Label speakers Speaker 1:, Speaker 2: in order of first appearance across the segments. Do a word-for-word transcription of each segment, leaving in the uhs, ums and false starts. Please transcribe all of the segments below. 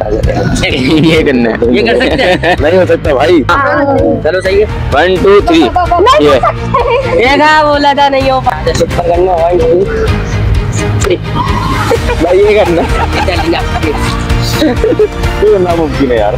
Speaker 1: ये करना है,
Speaker 2: ये कर सकते हैं?
Speaker 1: नहीं हो सकता भाई।
Speaker 2: चलो सही है,
Speaker 1: वन टू थ्री ये
Speaker 2: देखा बोला था नहीं हो पाया। सुपर करना वन टू
Speaker 1: भाई, ये करना ये नामुमकिन है यार।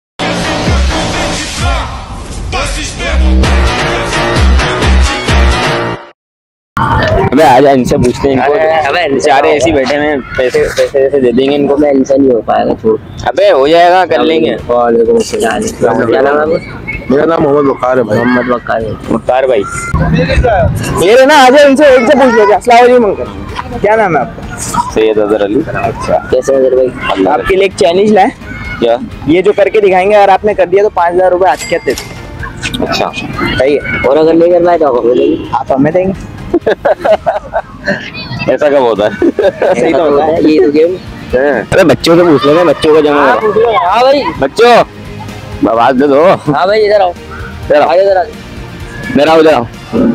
Speaker 1: अबे आजा, इनसे पूछते हैं इनको।
Speaker 2: अबे
Speaker 1: बेचारे ऐसे ही बैठे हैं, पैसे पैसे ऐसे दे देंगे इनको।
Speaker 2: मैं इनसे नहीं हो पाएगा, छोड़।
Speaker 1: अबे हो जाएगा, कर लेंगे।
Speaker 2: क्या नाम है?
Speaker 1: मेरा नाम मोहम्मद वकार है भाई।
Speaker 2: मोहम्मद वकार है।
Speaker 1: वकार भाई ये रहे ना, आजा इनसे एक से पूछ लेगा। अस्सलाम वालेकुम, क्या नाम है आपका? सैयद अजहर अली। अच्छा,
Speaker 2: कैसे नजर भाई?
Speaker 1: आपके लिए एक चैलेंज लाए। क्या? ये जो करके दिखाएंगे, अगर आपने कर दिया तो पाँच हजार रुपए आज के देते। अच्छा सही है,
Speaker 2: और अगर नहीं कर पाए तो आप हमें देंगे।
Speaker 1: आप हमें देंगे। ऐसा कब होता है?
Speaker 2: सही तो होता है, ये तो गेम।
Speaker 1: अरे बच्चों से पूछ लेंगे, बच्चों को जमा।
Speaker 2: हाँ भाई,
Speaker 1: बच्चों आवाज दे दो।
Speaker 2: हाँ भाई इधर आओ,
Speaker 1: इधर आओ,
Speaker 2: इधर आओ,
Speaker 1: इधर आओ, इधर आओ,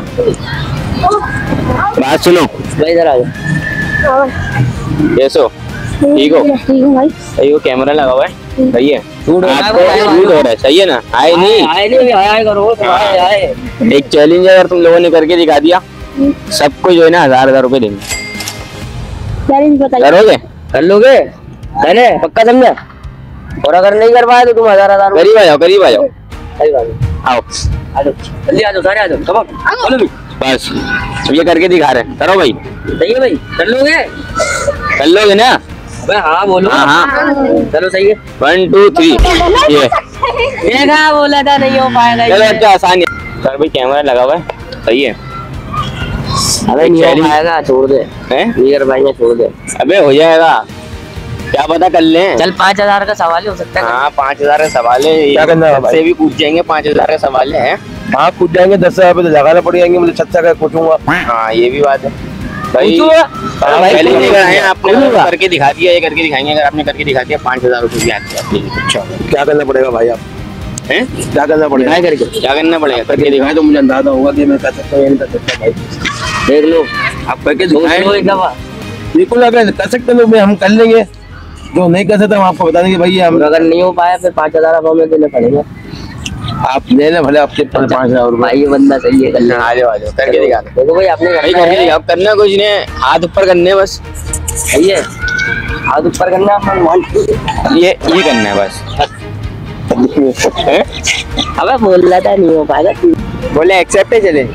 Speaker 1: बात सुनो
Speaker 2: भाई इधर आओ।
Speaker 1: कैसे हो? ठीक हो?
Speaker 3: ठीक हूँ भाई।
Speaker 1: सही हो? कैमरा लगा हुआ है, सही है।
Speaker 2: शूट हो रहा है,
Speaker 1: आपको शूट हो रहा है, सही है ना? आए नहीं
Speaker 2: आए नहीं आए आए करो, आए आए।
Speaker 1: एक चैलेंज है, अगर तुम लोगों ने करके दिखा दिया, सबको जो है ना हजार हजार रुपए देंगे।
Speaker 3: चैलेंज बताइए।
Speaker 1: करोगे?
Speaker 2: कर लोगे? मैंने पक्का समझा। और अगर नहीं कर पाए तो तुम हजार हजार।
Speaker 1: करीब आ जाओ, करीब आ जाओ,
Speaker 2: सही बात है।
Speaker 1: आओ
Speaker 2: आ जाओ, जल्दी आ जाओ, सारे आ जाओ, कम ऑन बोलो।
Speaker 1: बस ये करके दिखा रहे हैं, करो भाई।
Speaker 2: सही है भाई, कर लोगे?
Speaker 1: कर लोगे ना?
Speaker 2: अबे हाँ बोलो।
Speaker 1: हाँ हाँ,
Speaker 2: चलो सही है,
Speaker 1: वन टू थ्री ये
Speaker 2: देखा बोला था नहीं हो पाएगा।
Speaker 1: चलो अच्छा, आसान है सर भाई, कैमरा लगा हुआ है, सही है।
Speaker 2: अबे नहीं हो पाएगा, छोड़ दे।
Speaker 1: हैं?
Speaker 2: नहीं कर पाएंगे, छोड़ दे।
Speaker 1: अबे हो जाएगा, क्या पता कर लें।
Speaker 2: चल पाँच हजार का सवाल ही हो सकता है।
Speaker 1: हाँ पाँच हजार का सवाल है, क्या करना है? से भी पूछ जाएंगे, पाँच हजार का सवाल है। हाँ पूछ जाएंगे, दस हजार रुपए तो लगाना पड़ जाएंगे, मुझे छत से पूछूंगा। हाँ ये भी बात है भाई। पहले नहीं कराए, आपने करके दिखा दिया, ये करके दिखाएंगे। अगर आपने करके दिखा दिया, पाँच हजार रुपए भी आते हैं। अच्छा क्या करना पड़ेगा भाई? आप हैं क्या करना पड़ेगा? करके क्या करना पड़ेगा? करके दिखाए तो मुझे अंदाजा होगा कि मैं कर सकता हूँ या नहीं कर सकता। भाई
Speaker 2: देख लो,
Speaker 1: आप करके
Speaker 2: दिखाएं।
Speaker 1: बिल्कुल, अगर कर सकते हैं तो हम कर लेंगे, जो नहीं कर सकते हम आपको बता देंगे भाई। हम
Speaker 2: अगर नहीं हो पाया फिर पाँच हजार आप हमें देने पड़ेंगे।
Speaker 1: आप ले लें भले, आपके पाँच हजार रुपए।
Speaker 2: भाई ये बंदा सही है, कर ले।
Speaker 1: आ जाओ आ जाओ, करके दिखा दो।
Speaker 2: देखो भाई, आपने
Speaker 1: भाई करके दिखाओ, करना कुछ नहीं, हाथ ऊपर करने बस।
Speaker 2: सही है, हाथ ऊपर करना है,
Speaker 1: ये ये करना है बस।
Speaker 2: अबे बोल रहा था नहीं हो पाएगा,
Speaker 1: बोले एक्सेप्ट है, चले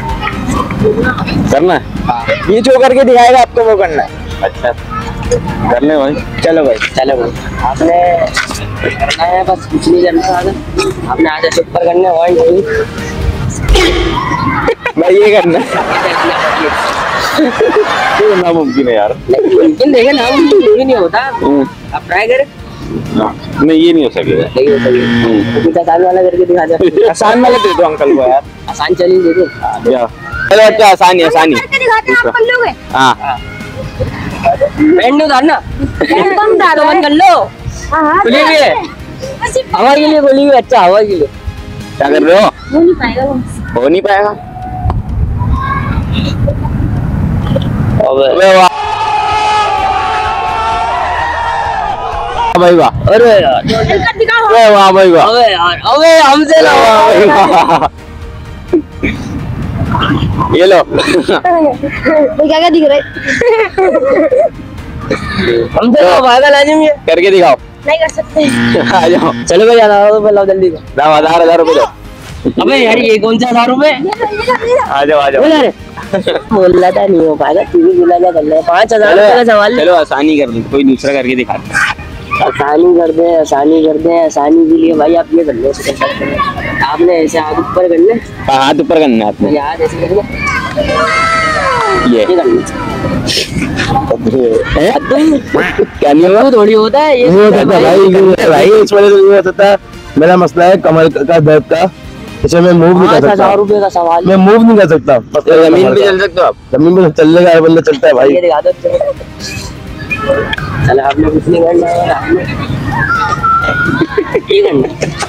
Speaker 1: करना है। ये जो करके दिखाएगा आपको वो करना है। अच्छा करने भाई, चलो भाई,
Speaker 2: चलो भाई। आपने करना है, बस कुछ नहीं करना है। आपने आगे ऊपर करना है, वन टू
Speaker 1: भाई ये करना ये नामुमकिन है यार।
Speaker 2: मुमकिन देखे ना, मुमकिन भी नहीं होता। आप ट्राई करें।
Speaker 1: नहीं ये नहीं हो सकेगा।
Speaker 2: नहीं हो सकेगा, कुछ आसान वाला करके दिखा दो।
Speaker 1: आसान वाला दे दो अंकल को यार,
Speaker 2: आसान चैलेंज दे दो।
Speaker 1: चलो अच्छा, आसानी आसानी हाँ।
Speaker 2: बैंड उतारना, तो बंद कर लो। खुली हुई है, हवा के लिए खुली हुई। अच्छा हवा के लिए
Speaker 1: क्या कर रहे हो?
Speaker 3: हो नहीं पाएगा वो।
Speaker 1: हो नहीं पाएगा।
Speaker 2: अबे
Speaker 1: वाह भाई वाह,
Speaker 2: अरे यार,
Speaker 3: कर दिखाओ।
Speaker 1: अरे वाह भाई वाह,
Speaker 2: अबे यार, अबे हमसे लो।
Speaker 1: भाई वाह। ये लो
Speaker 3: वो क्या क्या दिख रहा है?
Speaker 2: हमसे लो, पागल आदमी है।
Speaker 1: करके दिखाओ।
Speaker 3: नहीं कर सकते।
Speaker 1: आ जाओ,
Speaker 2: चलो भाई, हजार रुपए लाओ जल्दी से।
Speaker 1: दाम हजार हजार रुपए दो।
Speaker 2: अबे यार ये कौन सा हजार रुपए?
Speaker 1: आ जाओ आ जाओ।
Speaker 2: बोल रहा था नहीं हो पाएगा, तू भी बोला क्या कर ले। पाँच हजार रुपए का सवाल।
Speaker 1: चलो आसानी कर दो, कोई दूसरा करके दिखा दो।
Speaker 2: आसानी कर दे, आसानी कर दे, आसानी के लिए भाई आप ये कर लो। आपने ऐसे हाथ ऊपर कर ले,
Speaker 1: हाथ ऊपर करना है आपने,
Speaker 2: याद ऐसे कर ले,
Speaker 1: ये
Speaker 2: ये कर ले।
Speaker 1: क्या नहीं हुआ?
Speaker 2: थोड़ी होता है ये,
Speaker 1: नहीं होता भाई, भाई इस वजह से नहीं हो सकता। मेरा मसला है कमर का दर्द का, इसे मैं मूव नहीं कर सकता।
Speaker 2: हजार रुपए का सवाल,
Speaker 1: मैं मूव नहीं कर सकता। जमीन पे चल सकते हो आप? जमीन पे चल लेगा, हर बंदा चलता है भाई।
Speaker 2: ये दिखा दो। चलो आपने कुछ नहीं करना है, आपने ये करना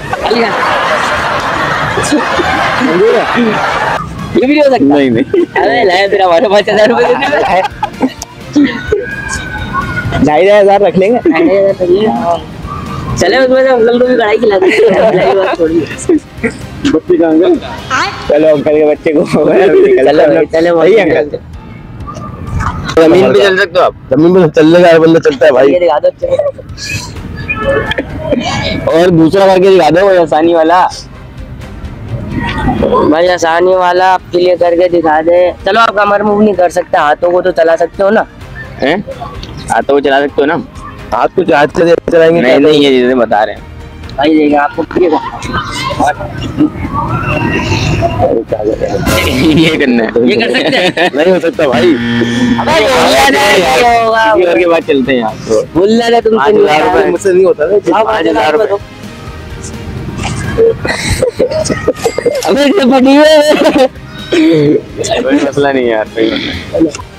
Speaker 2: ये भी नहीं हो सकता।
Speaker 1: नहीं नहीं,
Speaker 2: अरे लाया तेरा हमारे पाँच हजार रुपए देने में।
Speaker 1: ढाई ढाई हजार रख लेंगे।
Speaker 2: ढाई हजार चले उसमें से अंकल को भी कढ़ाई खिला दे खिलाई बात छोड़िए
Speaker 1: बच्चे का अंकल चलो अंकल के बच्चे को
Speaker 2: चलो भाई चले
Speaker 1: वही अंकल जमीन पे चल सकते हो आप जमीन पे चलने का बंदा चलता है भाई
Speaker 2: ये दिखा दो
Speaker 1: और दूसरा करके दिखा दो वो आसानी वाला
Speaker 2: भाई आसानी वाला आपके लिए करके दिखा दे चलो आप कमर मूव नहीं कर सकते हाथों को तो चला सकते हो ना
Speaker 1: हैं हाथों को चला सकते हो ना हाथ को हाथ से चलाएंगे नहीं नहीं ये चीजें बता रहे हैं
Speaker 2: भाई देखिए आपको
Speaker 1: ये करना है
Speaker 2: ये कर सकते हैं
Speaker 1: नहीं हो सकता भाई
Speaker 2: अबे बोलना नहीं होगा
Speaker 1: किसी और के बाद चलते हैं यहाँ तो
Speaker 2: बोलना नहीं तुमसे
Speaker 1: पाँच हजार रुपए मुझसे नहीं होता ना पाँच हजार रुपए
Speaker 2: अबे ये बड़ी है
Speaker 1: कोई मसला नहीं यार कोई मसला नहीं।